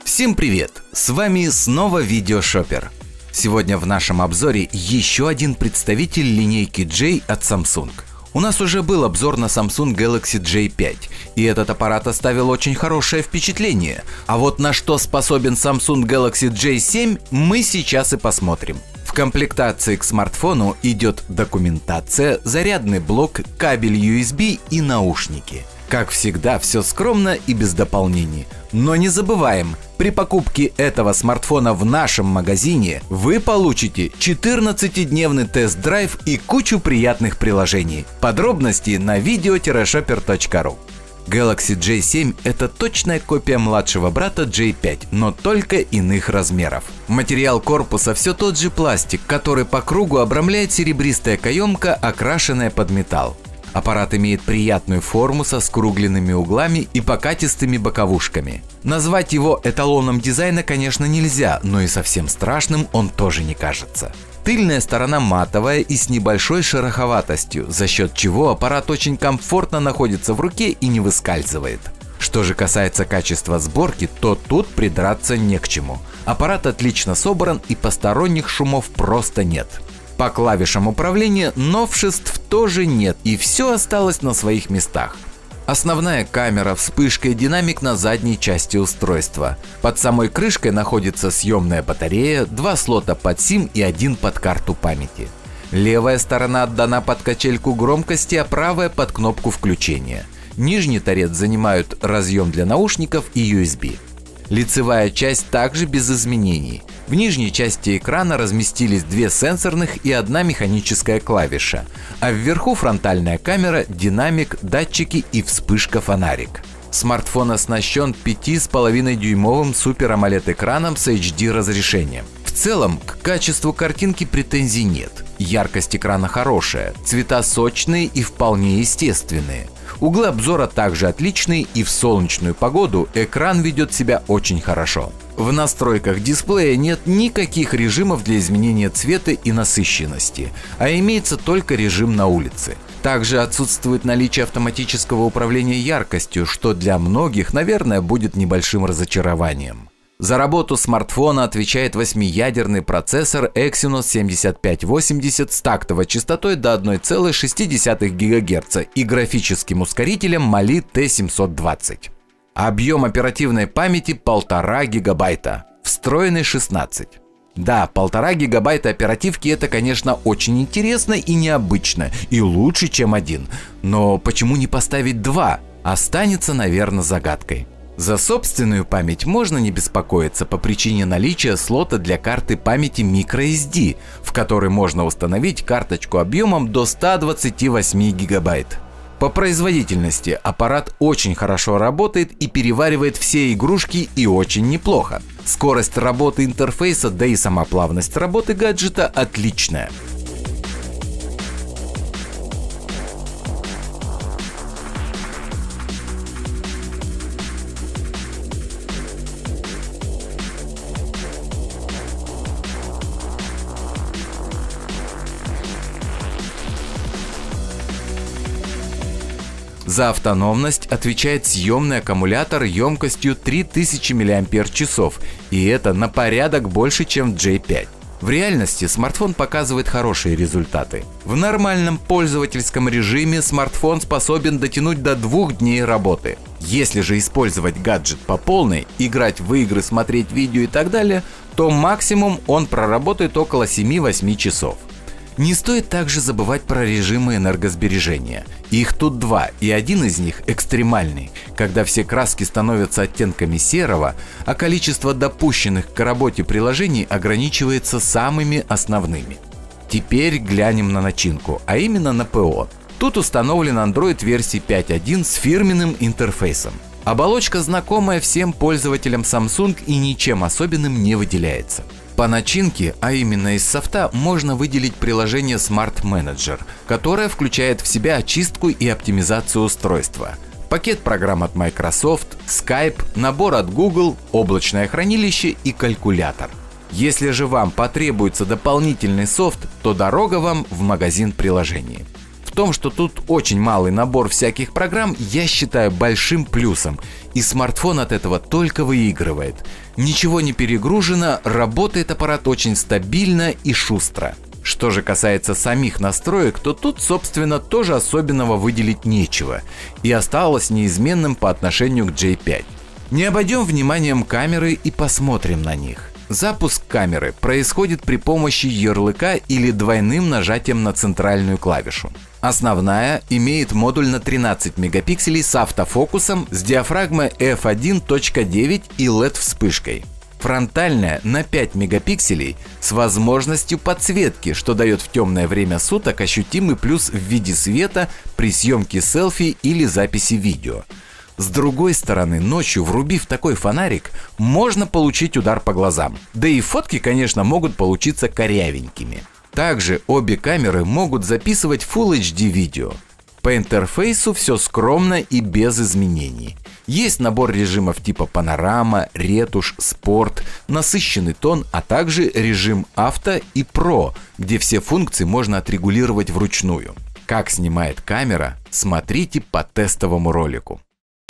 Всем привет! С вами снова Видеошопер. Сегодня в нашем обзоре еще один представитель линейки J от Samsung. У нас уже был обзор на Samsung Galaxy J5, и этот аппарат оставил очень хорошее впечатление. А вот на что способен Samsung Galaxy J7, мы сейчас и посмотрим. В комплектации к смартфону идет документация, зарядный блок, кабель USB и наушники. Как всегда, все скромно и без дополнений. Но не забываем, при покупке этого смартфона в нашем магазине вы получите 14-дневный тест-драйв и кучу приятных приложений. Подробности на video-shopper.ru. Galaxy J7 – это точная копия младшего брата J5, но только иных размеров. Материал корпуса все тот же пластик, который по кругу обрамляет серебристая каемка, окрашенная под металл. Аппарат имеет приятную форму со скругленными углами и покатистыми боковушками. Назвать его эталоном дизайна, конечно, нельзя, но и совсем страшным он тоже не кажется. Тыльная сторона матовая и с небольшой шероховатостью, за счет чего аппарат очень комфортно находится в руке и не выскальзывает. Что же касается качества сборки, то тут придраться не к чему. Аппарат отлично собран и посторонних шумов просто нет. По клавишам управления новшеств тоже нет, и все осталось на своих местах. Основная камера, вспышка и динамик на задней части устройства. Под самой крышкой находится съемная батарея, 2 слота под SIM и 1 под карту памяти. Левая сторона отдана под качельку громкости, а правая под кнопку включения. Нижний торец занимают разъем для наушников и USB. Лицевая часть также без изменений. В нижней части экрана разместились 2 сенсорных и 1 механическая клавиша, а вверху фронтальная камера, динамик, датчики и вспышка-фонарик. Смартфон оснащен 5,5-дюймовым Super AMOLED экраном с HD разрешением. В целом, к качеству картинки претензий нет. Яркость экрана хорошая, цвета сочные и вполне естественные. Углы обзора также отличные, и в солнечную погоду экран ведет себя очень хорошо. В настройках дисплея нет никаких режимов для изменения цвета и насыщенности, а имеется только режим на улице. Также отсутствует наличие автоматического управления яркостью, что для многих, наверное, будет небольшим разочарованием. За работу смартфона отвечает 8-ядерный процессор Exynos 7580 с тактовой частотой до 1,6 ГГц и графическим ускорителем Mali T720. Объем оперативной памяти 1,5 ГБ, встроенный 16. Да, 1,5 ГБ оперативки — это, конечно, очень интересно и необычно, и лучше, чем 1. Но почему не поставить 2? Останется, наверное, загадкой. За собственную память можно не беспокоиться по причине наличия слота для карты памяти microSD, в который можно установить карточку объемом до 128 ГБ. По производительности аппарат очень хорошо работает и переваривает все игрушки и очень неплохо. Скорость работы интерфейса, да и сама плавность работы гаджета отличная. За автономность отвечает съемный аккумулятор емкостью 3000 мАч, и это на порядок больше, чем в J5. В реальности смартфон показывает хорошие результаты. В нормальном пользовательском режиме смартфон способен дотянуть до 2 дней работы. Если же использовать гаджет по полной, играть в игры, смотреть видео и так далее, то максимум он проработает около 7-8 часов. Не стоит также забывать про режимы энергосбережения. Их тут 2, и один из них экстремальный, когда все краски становятся оттенками серого, а количество допущенных к работе приложений ограничивается самыми основными. Теперь глянем на начинку, а именно на ПО. Тут установлен Android версии 5.1 с фирменным интерфейсом. Оболочка знакомая всем пользователям Samsung и ничем особенным не выделяется. По начинке, а именно из софта, можно выделить приложение Smart Manager, которое включает в себя очистку и оптимизацию устройства, пакет программ от Microsoft, Skype, набор от Google, облачное хранилище и калькулятор. Если же вам потребуется дополнительный софт, то дорога вам в магазин приложений. В том, что тут очень малый набор всяких программ, я считаю большим плюсом. И смартфон от этого только выигрывает. Ничего не перегружено, работает аппарат очень стабильно и шустро. Что же касается самих настроек, то тут, собственно, тоже особенного выделить нечего. И осталось неизменным по отношению к J5. Не обойдем вниманием камеры и посмотрим на них. Запуск камеры происходит при помощи ярлыка или двойным нажатием на центральную клавишу. Основная имеет модуль на 13 мегапикселей с автофокусом с диафрагмой f1.9 и LED-вспышкой. Фронтальная на 5 мегапикселей с возможностью подсветки, что дает в темное время суток ощутимый плюс в виде света при съемке селфи или записи видео. С другой стороны, ночью, врубив такой фонарик, можно получить удар по глазам. Да и фотки, конечно, могут получиться корявенькими. Также обе камеры могут записывать Full HD видео. По интерфейсу все скромно и без изменений. Есть набор режимов типа панорама, ретушь, спорт, насыщенный тон, а также режим авто и про, где все функции можно отрегулировать вручную. Как снимает камера, смотрите по тестовому ролику.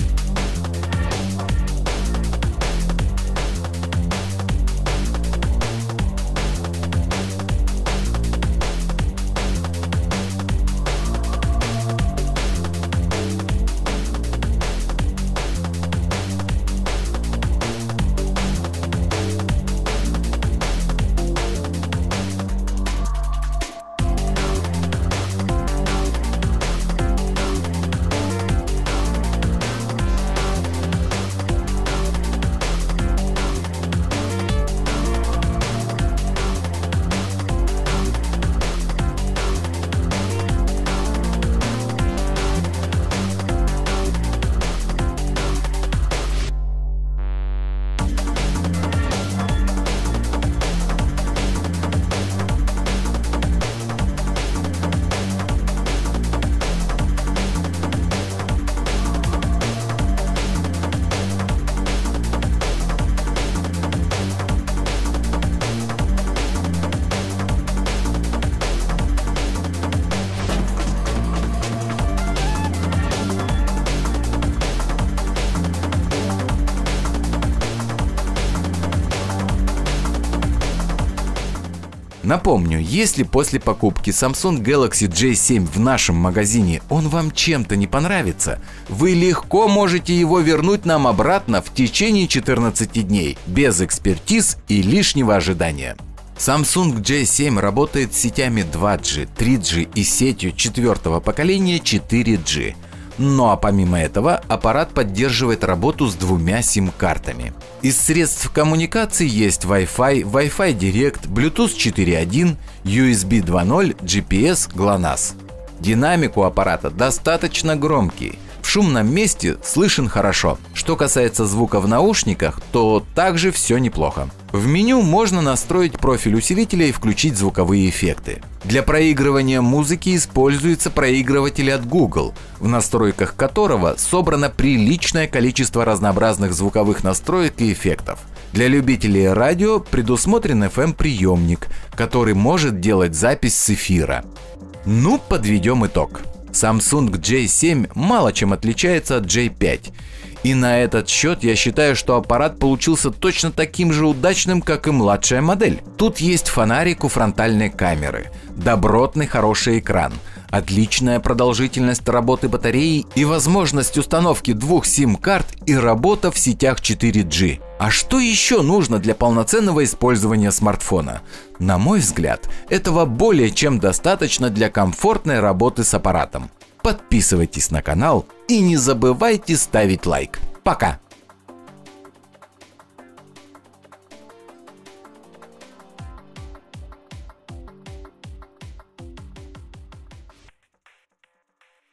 Напомню, если после покупки Samsung Galaxy J7 в нашем магазине он вам чем-то не понравится, вы легко можете его вернуть нам обратно в течение 14 дней, без экспертиз и лишнего ожидания. Samsung J7 работает с сетями 2G, 3G и сетью 4-го поколения 4G. Ну а помимо этого аппарат поддерживает работу с 2 сим-картами. Из средств коммуникации есть Wi-Fi, Wi-Fi Direct, Bluetooth 4.1, USB 2.0, GPS, GLONASS. Динамик у аппарата достаточно громкий. В шумном месте слышен хорошо. Что касается звука в наушниках, то также все неплохо. В меню можно настроить профиль усилителя и включить звуковые эффекты. Для проигрывания музыки используется проигрыватель от Google, в настройках которого собрано приличное количество разнообразных звуковых настроек и эффектов. Для любителей радио предусмотрен FM-приемник, который может делать запись с эфира. Ну, подведем итог. Samsung J7 мало чем отличается от J5. И на этот счет я считаю, что аппарат получился точно таким же удачным, как и младшая модель. Тут есть фонарик у фронтальной камеры, добротный хороший экран, отличная продолжительность работы батареи и возможность установки 2 сим-карт и работа в сетях 4G. А что еще нужно для полноценного использования смартфона? На мой взгляд, этого более чем достаточно для комфортной работы с аппаратом. Подписывайтесь на канал и не забывайте ставить лайк. Пока!